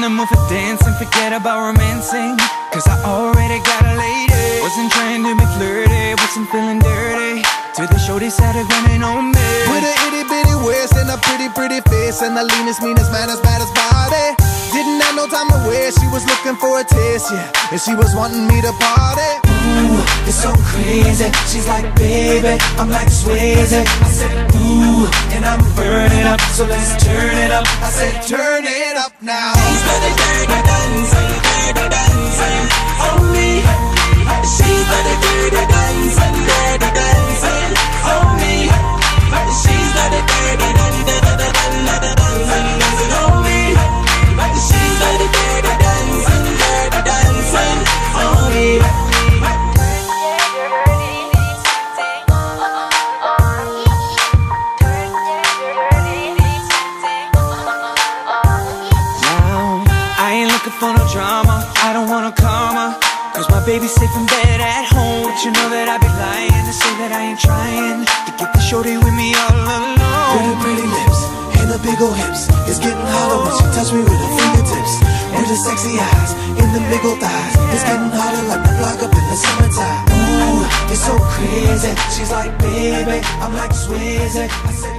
the mood for dancing, forget about romancing, cause I already got a lady. Wasn't trying to be flirty, wasn't feeling dirty, till the shorty started grinding on me. With a itty bitty waist and a pretty face, and the leanest, meanest, maddest body. Didn't have no time to waste, she was looking for a taste, yeah, and she was wanting me to party. Ooh, it's so crazy. She's like, baby, I'm like Swayze. I said, ooh, and I'm burning up, so let's turn it up. I said, turn it up now. She's got a dirty dancing on me. She's got a dirty dancing on me. She's got a dirty dancing on me. She's got a dirty dancing on me. For no drama, I don't want no karma, cause my baby's safe in bed at home. But you know that I'd be lying to say that I ain't trying to get the shorty with me all alone. With her pretty lips and her big old hips, it's getting hotter when she touch me with her fingertips. With her sexy eyes and the big old thighs, it's getting hotter like the block up in the summertime. Ooh, it's so crazy. She's like, baby, I'm like Swayze. I said,